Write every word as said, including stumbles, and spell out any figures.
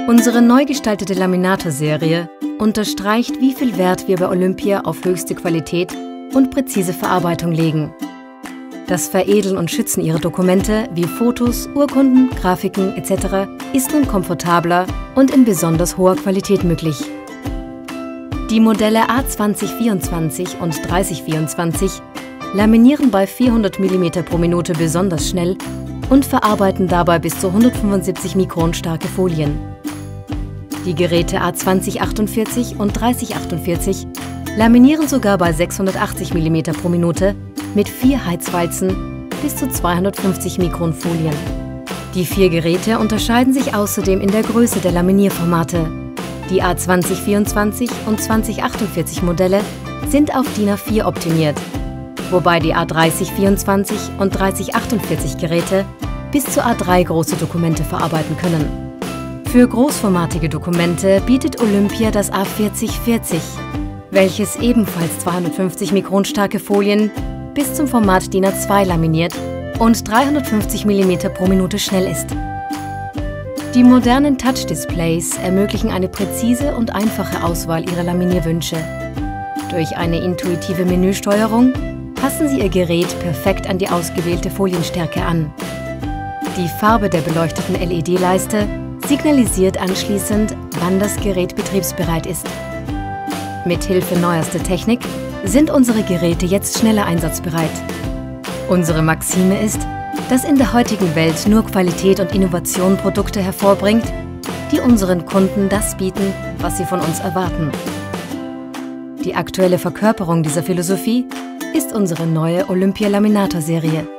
Unsere neu gestaltete Laminator-Serie unterstreicht, wie viel Wert wir bei Olympia auf höchste Qualität und präzise Verarbeitung legen. Das Veredeln und Schützen ihrer Dokumente wie Fotos, Urkunden, Grafiken et cetera ist nun komfortabler und in besonders hoher Qualität möglich. Die Modelle A zwanzig vierundzwanzig und dreißig vierundzwanzig laminieren bei vierhundert Millimeter pro Minute besonders schnell und verarbeiten dabei bis zu hundertfünfundsiebzig Mikron starke Folien. Die Geräte A zwanzig achtundvierzig und dreißig achtundvierzig laminieren sogar bei sechshundertachtzig Millimeter pro Minute mit vier Heizwalzen bis zu zweihundertfünfzig Mikron Folien. Die vier Geräte unterscheiden sich außerdem in der Größe der Laminierformate. Die A zwanzig vierundzwanzig und zwanzig achtundvierzig Modelle sind auf DIN A vier optimiert, wobei die A dreißig vierundzwanzig und dreißig achtundvierzig Geräte bis zu A drei große Dokumente verarbeiten können. Für großformatige Dokumente bietet Olympia das A vierzig vierzig, welches ebenfalls zweihundertfünfzig Mikron starke Folien bis zum Format DIN A zwei laminiert und dreihundertfünfzig Millimeter pro Minute schnell ist. Die modernen Touch-Displays ermöglichen eine präzise und einfache Auswahl Ihrer Laminierwünsche. Durch eine intuitive Menüsteuerung passen Sie Ihr Gerät perfekt an die ausgewählte Folienstärke an. Die Farbe der beleuchteten L E D-Leiste signalisiert anschließend, wann das Gerät betriebsbereit ist. Mithilfe neuester Technik sind unsere Geräte jetzt schneller einsatzbereit. Unsere Maxime ist, dass in der heutigen Welt nur Qualität und Innovation Produkte hervorbringt, die unseren Kunden das bieten, was sie von uns erwarten. Die aktuelle Verkörperung dieser Philosophie ist unsere neue Olympia Laminator Serie.